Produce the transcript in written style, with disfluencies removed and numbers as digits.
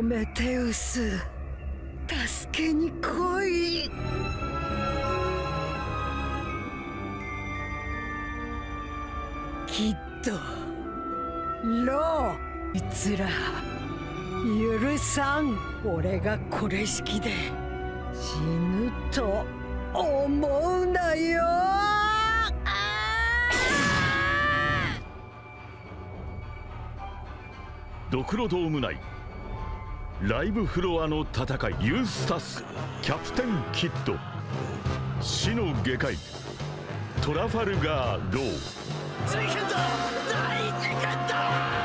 プロメテウス、助けに来い。きっとロー、いつら許さん。俺がこれ式で死ぬと思うなよ。 ドクロドーム内ライブフロアの戦い、ユースタス、キャプテンキッド、死の外科医トラファルガー・ロー。 事件だ、大事件だ。